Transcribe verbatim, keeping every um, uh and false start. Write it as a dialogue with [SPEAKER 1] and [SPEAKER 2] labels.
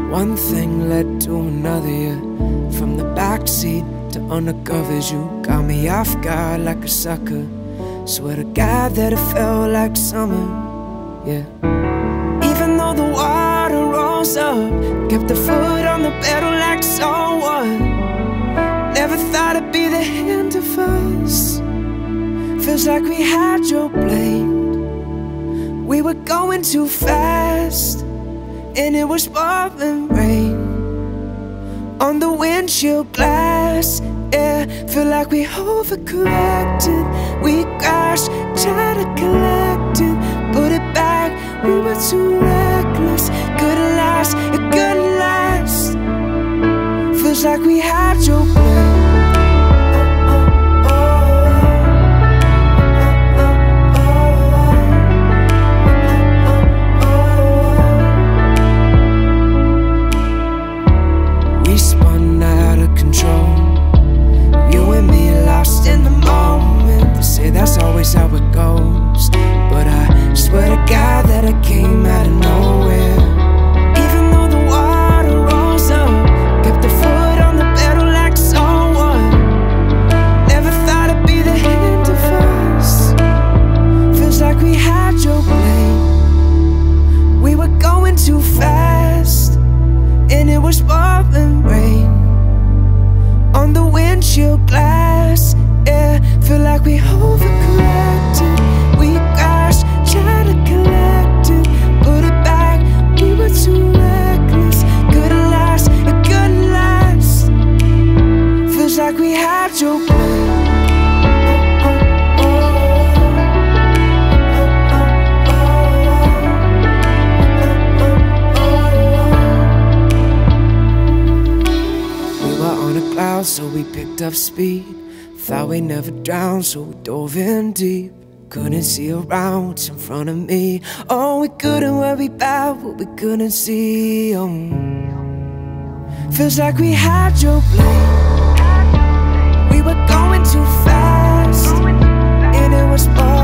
[SPEAKER 1] One thing led to another, yeah. From the backseat to undercovers, you got me off guard like a sucker. Swear to God that it felt like summer, yeah. Even though the water rose up, kept the foot on the pedal like so what? Never thought it'd be the end of us. Feels like we had your blade. We were going too fast, and it was pouring rain on the windshield glass, yeah. Feel like we overcorrected. We crashed, tried to collect it, put it back. We were too reckless. Couldn't last, it couldn't last. Feels like we had your blame. Spun out of control, you and me lost in the moment. They say that's always how it goes, but I swear to God that it came out of nowhere. Even though the water rose up, kept the foot on the pedal like so what? Never thought it'd be the end of us. Feels like we had your blame. We were going too fast, and it was pouring rain on the windshield glass, yeah. Feel like we overcorrected. We crashed, tried to collect it, put it back. We were too reckless. Couldn't last, it couldn't last. Feels like we had your blame. So we picked up speed. Thought we'd never drown, so we dove in deep. Couldn't see around what's in front of me. Oh, we couldn't worry about what we couldn't see. Oh, feels like we had your blame. We were going too fast, and it was fun.